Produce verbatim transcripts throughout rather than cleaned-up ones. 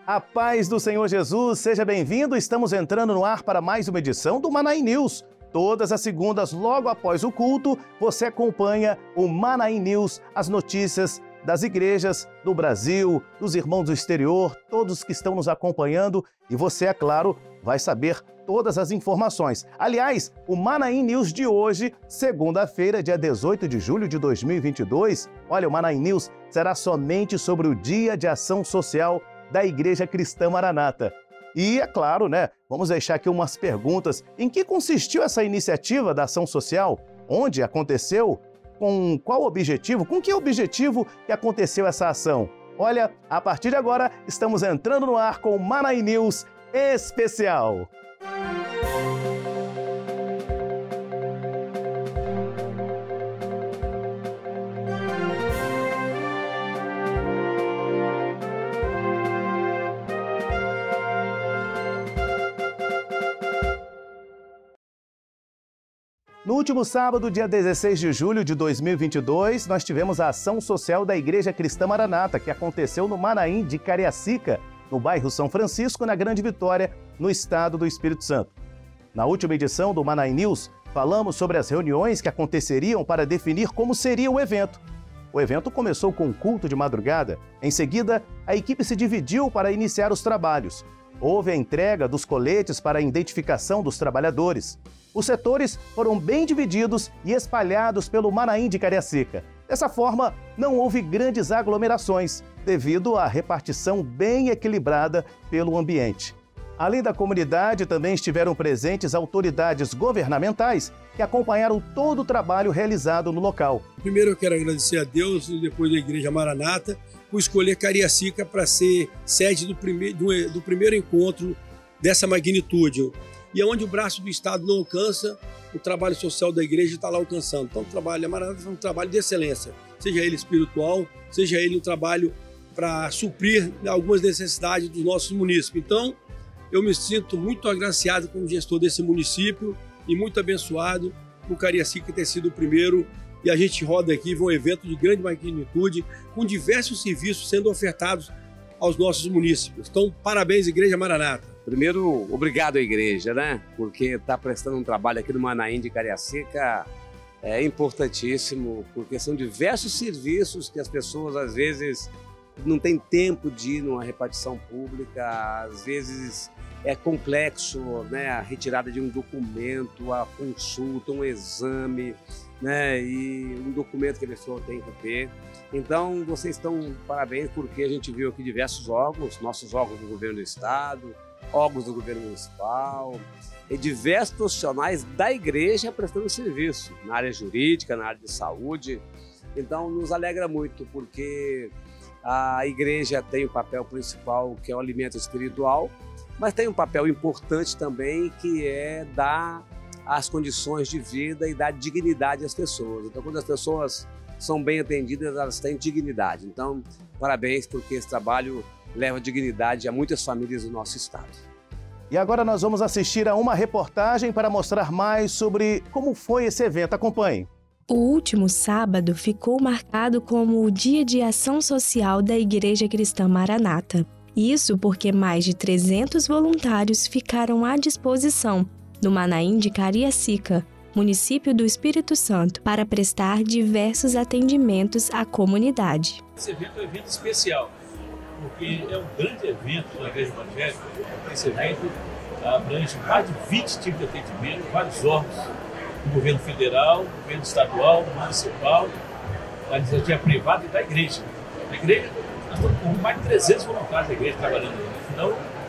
A paz do Senhor Jesus, seja bem-vindo. Estamos entrando no ar para mais uma edição do Manaim News. Todas as segundas, logo após o culto, você acompanha o Manaim News, as notícias das igrejas do Brasil, dos irmãos do exterior, todos que estão nos acompanhando. E você, é claro, vai saber todas as informações. Aliás, o Manaim News de hoje, segunda-feira, dia dezoito de julho de dois mil e vinte e dois, olha, o Manaim News será somente sobre o Dia de Ação Social da Igreja Cristã Maranata. E, é claro, né, vamos deixar aqui umas perguntas. Em que consistiu essa iniciativa da ação social? Onde aconteceu? Com qual objetivo? Com que objetivo que aconteceu essa ação? Olha, a partir de agora, estamos entrando no ar com o Manaim News Especial. No último sábado, dia dezesseis de julho de dois mil e vinte e dois, nós tivemos a ação social da Igreja Cristã Maranata, que aconteceu no Manaim de Cariacica, no bairro São Francisco, na Grande Vitória, no estado do Espírito Santo. Na última edição do Manaim News, falamos sobre as reuniões que aconteceriam para definir como seria o evento. O evento começou com um culto de madrugada. Em seguida, a equipe se dividiu para iniciar os trabalhos. Houve a entrega dos coletes para a identificação dos trabalhadores. Os setores foram bem divididos e espalhados pelo Manaim de Cariacica. Dessa forma, não houve grandes aglomerações, devido à repartição bem equilibrada pelo ambiente. Além da comunidade, também estiveram presentes autoridades governamentais que acompanharam todo o trabalho realizado no local. Primeiro eu quero agradecer a Deus e depois a Igreja Maranata por escolher Cariacica para ser sede do primeiro, do, do primeiro encontro dessa magnitude. E onde o braço do Estado não alcança, o trabalho social da igreja está lá alcançando. Então o trabalho da Maranata é um trabalho de excelência, seja ele espiritual, seja ele um trabalho para suprir algumas necessidades dos nossos munícipes. Então eu me sinto muito agraciado como gestor desse município e muito abençoado por Cariacica ter sido o primeiro. E a gente roda aqui, um evento de grande magnitude, com diversos serviços sendo ofertados aos nossos munícipes. Então, parabéns, Igreja Maranata. Primeiro, obrigado à igreja, né? Porque está prestando um trabalho aqui no Manaim de Cariacica é importantíssimo, porque são diversos serviços que as pessoas, às vezes, não têm tempo de ir numa repartição pública, às vezes é complexo, né? A retirada de um documento, a consulta, um exame, né? E um documento que a pessoa tem que ter. Então, vocês estão parabéns, porque a gente viu aqui diversos órgãos, nossos órgãos do governo do estado, órgãos do governo municipal e diversos profissionais da igreja prestando serviço na área jurídica, na área de saúde. Então, nos alegra muito, porque a igreja tem o papel principal, que é o alimento espiritual, mas tem um papel importante também, que é dar as condições de vida e dar dignidade às pessoas. Então, quando as pessoas são bem atendidas, elas têm dignidade. Então, parabéns, porque esse trabalho leva dignidade a muitas famílias do nosso estado. E agora nós vamos assistir a uma reportagem para mostrar mais sobre como foi esse evento. Acompanhe. O último sábado ficou marcado como o Dia de Ação Social da Igreja Cristã Maranata. Isso porque mais de trezentos voluntários ficaram à disposição no Manaim de Cariacica, município do Espírito Santo, para prestar diversos atendimentos à comunidade. Esse evento é um evento especial, porque é um grande evento da Igreja Evangélica. Esse evento abrange mais de vinte tipos de atendimento, vários órgãos do governo federal, do governo estadual, municipal, da iniciativa privada e da igreja. A igreja, nós estamos com mais de trezentos voluntários da igreja trabalhando. Então,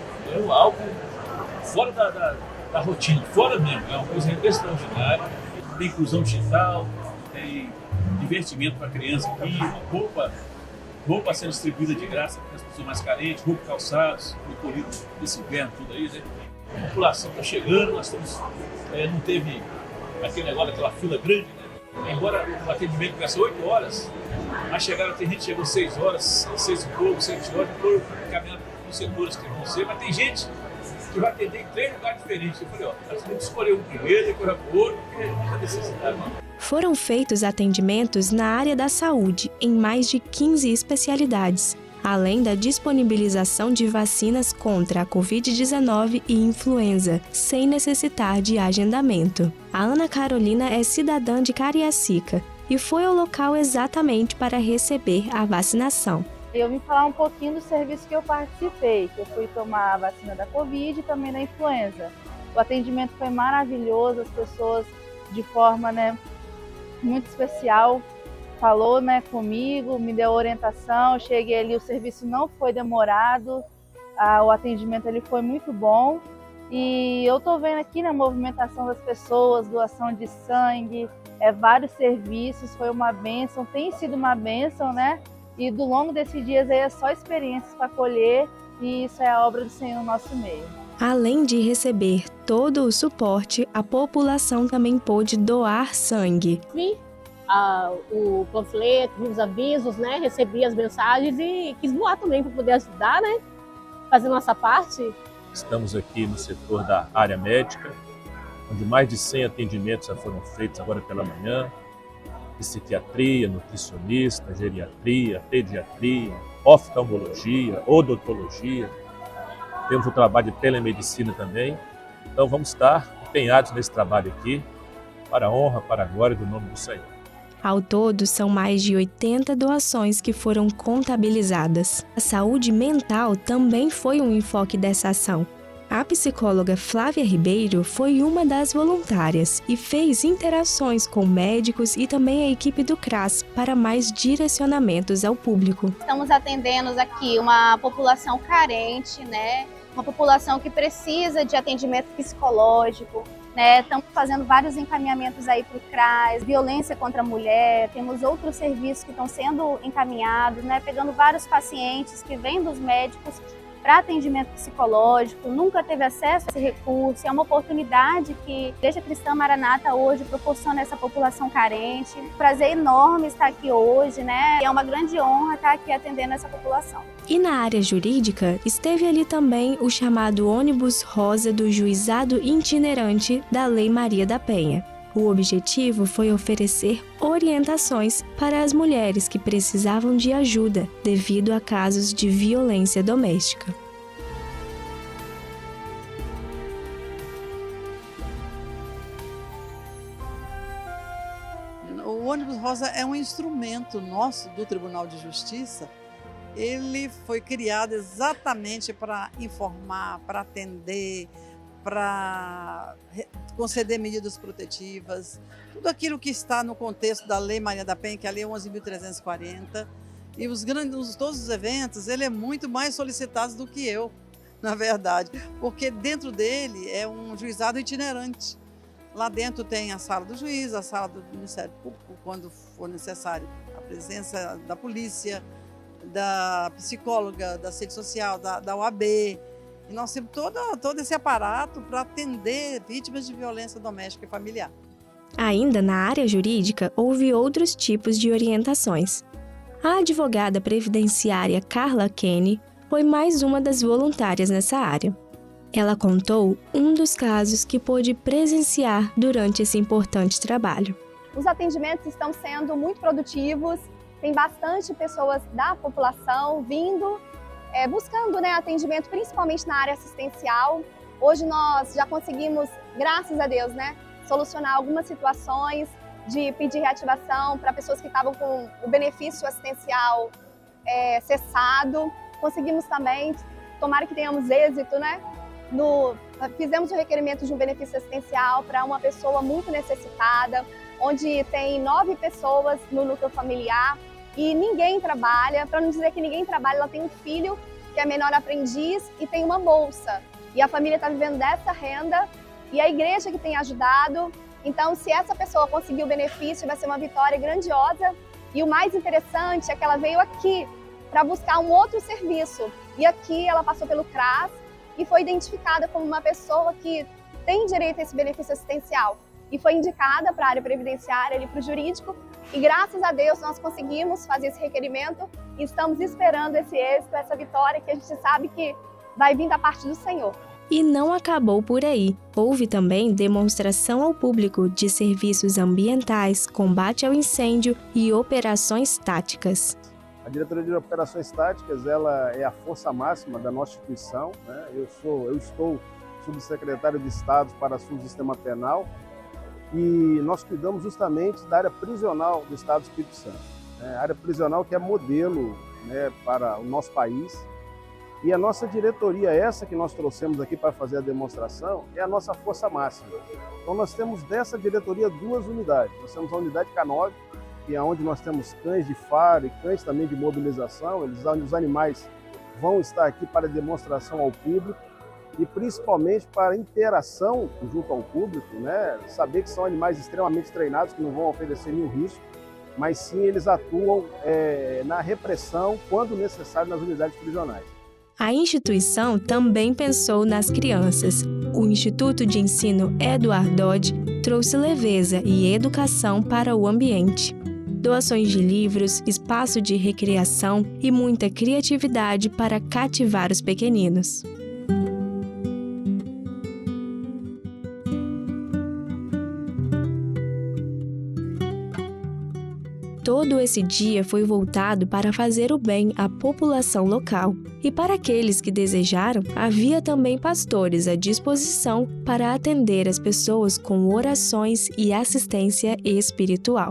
é algo fora da, da, da rotina, fora mesmo, é uma coisa extraordinária. Tem inclusão digital, tem divertimento para criança aqui, roupa, roupa sendo distribuída de graça para as pessoas mais carentes, roupa, calçados, recolhido desse inverno, tudo aí, né? A população está chegando, nós estamos, é, não teve aquele negócio, aquela fila grande, né? Embora o atendimento começa oito horas, mas chegaram, tem gente que chegou seis horas, seis e pouco, sete horas, foram caminhando nos setores que vão ser, mas tem gente que vai atender em três lugares diferentes. Eu falei, ó, nós temos que escolher um primeiro, depois o outro, porque é muita necessidade. Foram feitos atendimentos na área da saúde, em mais de quinze especialidades, além da disponibilização de vacinas contra a covid dezenove e influenza, sem necessitar de agendamento. A Ana Carolina é cidadã de Cariacica e foi ao local exatamente para receber a vacinação. Eu vim falar um pouquinho do serviço que eu participei, que eu fui tomar a vacina da Covid e também da influenza. O atendimento foi maravilhoso, as pessoas de forma, né, muito especial falou, né, comigo, me deu orientação, eu cheguei ali, o serviço não foi demorado, ah, o atendimento ele foi muito bom. E eu tô vendo aqui na movimentação das pessoas, doação de sangue, é, vários serviços, foi uma bênção, tem sido uma bênção, né? E do longo desses dias aí é só experiências para colher e isso é a obra do Senhor no nosso meio. Além de receber todo o suporte, a população também pôde doar sangue. Vi ah, o panfleto, vi os avisos, né? Recebi as mensagens e quis doar também para poder ajudar, né? Fazer nossa parte. Estamos aqui no setor da área médica, onde mais de cem atendimentos já foram feitos agora pela manhã. Psiquiatria, nutricionista, geriatria, pediatria, oftalmologia, odontologia. Temos o trabalho de telemedicina também. Então vamos estar empenhados nesse trabalho aqui, para a honra, para a glória do nome do Senhor. Ao todo, são mais de oitenta doações que foram contabilizadas. A saúde mental também foi um enfoque dessa ação. A psicóloga Flávia Ribeiro foi uma das voluntárias e fez interações com médicos e também a equipe do CRAS para mais direcionamentos ao público. Estamos atendendo aqui uma população carente, né? Uma população que precisa de atendimento psicológico. Né, estamos fazendo vários encaminhamentos aí para o CRAS, violência contra a mulher, temos outros serviços que estão sendo encaminhados, né, pegando vários pacientes que vêm dos médicos para atendimento psicológico, nunca teve acesso a esse recurso, é uma oportunidade que a Igreja Cristã Maranata hoje proporciona a essa população carente. Prazer enorme estar aqui hoje, né? É uma grande honra estar aqui atendendo essa população. E na área jurídica, esteve ali também o chamado ônibus rosa do juizado itinerante da Lei Maria da Penha. O objetivo foi oferecer orientações para as mulheres que precisavam de ajuda devido a casos de violência doméstica. O ônibus rosa é um instrumento nosso do Tribunal de Justiça. Ele foi criado exatamente para informar, para atender, para conceder medidas protetivas, tudo aquilo que está no contexto da Lei Maria da Penha, que é a Lei onze mil trezentos e quarenta, e os grandes, todos os eventos, ele é muito mais solicitado do que eu, na verdade, porque dentro dele é um juizado itinerante. Lá dentro tem a sala do juiz, a sala do Ministério Público, quando for necessário, a presença da polícia, da psicóloga, da assistente social, da, da O A B. E nós temos todo, todo esse aparato para atender vítimas de violência doméstica e familiar. Ainda na área jurídica, houve outros tipos de orientações. A advogada previdenciária Carla Kenny foi mais uma das voluntárias nessa área. Ela contou um dos casos que pôde presenciar durante esse importante trabalho. Os atendimentos estão sendo muito produtivos, tem bastante pessoas da população vindo, É, buscando, né, atendimento principalmente na área assistencial. Hoje nós já conseguimos, graças a Deus, né, solucionar algumas situações de pedir reativação para pessoas que estavam com o benefício assistencial é, cessado. Conseguimos também, tomara que tenhamos êxito, né, no, fizemos o requerimento de um benefício assistencial para uma pessoa muito necessitada, onde tem nove pessoas no núcleo familiar. E ninguém trabalha, para não dizer que ninguém trabalha, ela tem um filho que é menor aprendiz e tem uma bolsa. E a família está vivendo dessa renda e a igreja que tem ajudado. Então, se essa pessoa conseguir o benefício, vai ser uma vitória grandiosa. E o mais interessante é que ela veio aqui para buscar um outro serviço. E aqui ela passou pelo CRAS e foi identificada como uma pessoa que tem direito a esse benefício assistencial. E foi indicada para a área previdenciária, para o jurídico, e graças a Deus nós conseguimos fazer esse requerimento e estamos esperando esse êxito, essa vitória que a gente sabe que vai vir da parte do Senhor. E não acabou por aí. Houve também demonstração ao público de serviços ambientais, combate ao incêndio e operações táticas. A diretoria de operações táticas, ela é a força máxima da nossa instituição, né? Eu sou, eu estou subsecretário de Estado para Assuntos do Sistema Penal e nós cuidamos justamente da área prisional do Estado do Espírito Santo. Né? A área prisional que é modelo, né, para o nosso país. E a nossa diretoria, essa que nós trouxemos aqui para fazer a demonstração, é a nossa força máxima. Então nós temos dessa diretoria duas unidades. Nós temos a unidade K nove, que é onde nós temos cães de faro e cães também de mobilização. Eles, os animais vão estar aqui para demonstração ao público e principalmente para interação junto ao público, né? Saber que são animais extremamente treinados, que não vão oferecer nenhum risco, mas sim eles atuam é, na repressão quando necessário nas unidades prisionais. A instituição também pensou nas crianças. O Instituto de Ensino Eduardo Dodge trouxe leveza e educação para o ambiente. Doações de livros, espaço de recreação e muita criatividade para cativar os pequeninos. Todo esse dia foi voltado para fazer o bem à população local. E para aqueles que desejaram, havia também pastores à disposição para atender as pessoas com orações e assistência espiritual.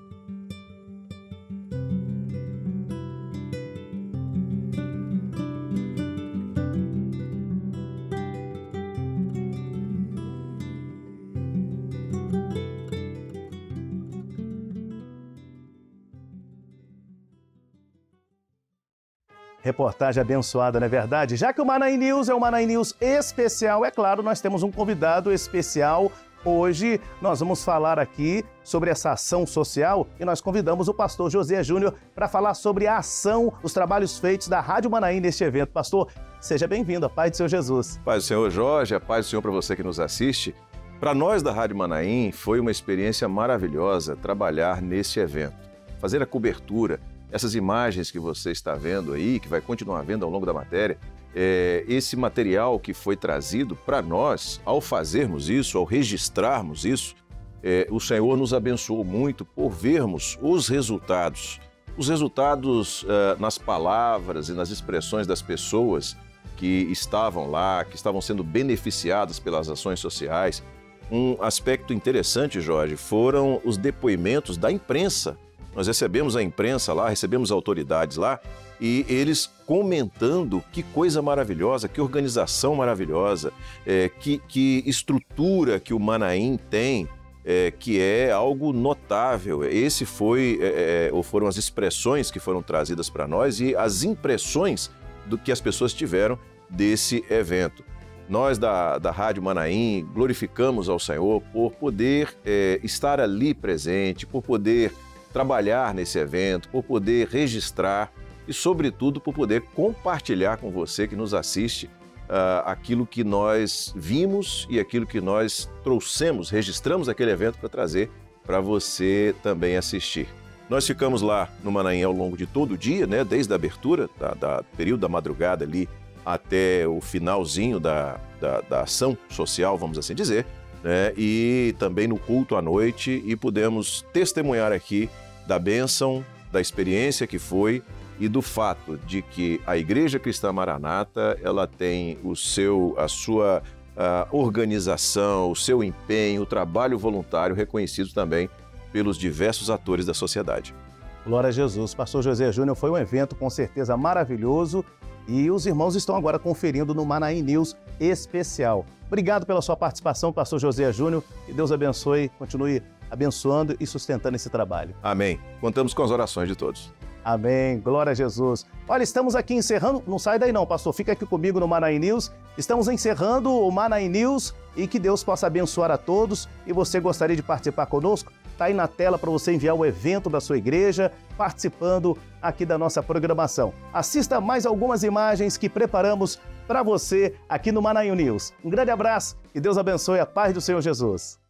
Reportagem abençoada, não é verdade? Já que o Manaim News é um Manaim News especial, é claro, nós temos um convidado especial. Hoje nós vamos falar aqui sobre essa ação social e nós convidamos o pastor José Júnior para falar sobre a ação, os trabalhos feitos da Rádio Manaim neste evento. Pastor, seja bem-vindo, a paz do Senhor Jesus. Paz do Senhor Jorge, a paz do Senhor para você que nos assiste. Para nós da Rádio Manaim foi uma experiência maravilhosa trabalhar nesse evento, fazer a cobertura. Essas imagens que você está vendo aí, que vai continuar vendo ao longo da matéria, é, esse material que foi trazido para nós, ao fazermos isso, ao registrarmos isso, é, o Senhor nos abençoou muito por vermos os resultados. Os resultados é, nas palavras e nas expressões das pessoas que estavam lá, que estavam sendo beneficiadas pelas ações sociais. Um aspecto interessante, Jorge, foram os depoimentos da imprensa. Nós recebemos a imprensa lá, recebemos autoridades lá e eles comentando que coisa maravilhosa, que organização maravilhosa, é, que, que estrutura que o Manaim tem, é, que é algo notável. Esse foi, é, ou foram as expressões que foram trazidas para nós e as impressões do que as pessoas tiveram desse evento. Nós da, da Rádio Manaim glorificamos ao Senhor por poder é, estar ali presente, por poder trabalhar nesse evento, por poder registrar e, sobretudo, por poder compartilhar com você que nos assiste uh, aquilo que nós vimos e aquilo que nós trouxemos, registramos aquele evento para trazer para você também assistir. Nós ficamos lá no Manaim ao longo de todo o dia, né, desde a abertura, da, da período da madrugada ali até o finalzinho da, da, da ação social, vamos assim dizer, né, e também no culto à noite, e pudemos testemunhar aqui da bênção, da experiência que foi e do fato de que a Igreja Cristã Maranata, ela tem o seu, a sua a organização, o seu empenho, o trabalho voluntário reconhecido também pelos diversos atores da sociedade. Glória a Jesus. Pastor José Júnior, foi um evento com certeza maravilhoso e os irmãos estão agora conferindo no Manaim News especial. Obrigado pela sua participação, pastor José Júnior, e Deus abençoe, continue abençoando e sustentando esse trabalho. Amém. Contamos com as orações de todos. Amém. Glória a Jesus. Olha, estamos aqui encerrando, não sai daí não, pastor, fica aqui comigo no Manaim News. Estamos encerrando o Manaim News e que Deus possa abençoar a todos. E você gostaria de participar conosco? Está aí na tela para você enviar o evento da sua igreja, participando aqui da nossa programação. Assista mais algumas imagens que preparamos para você aqui no Manaim News. Um grande abraço e Deus abençoe, a paz do Senhor Jesus.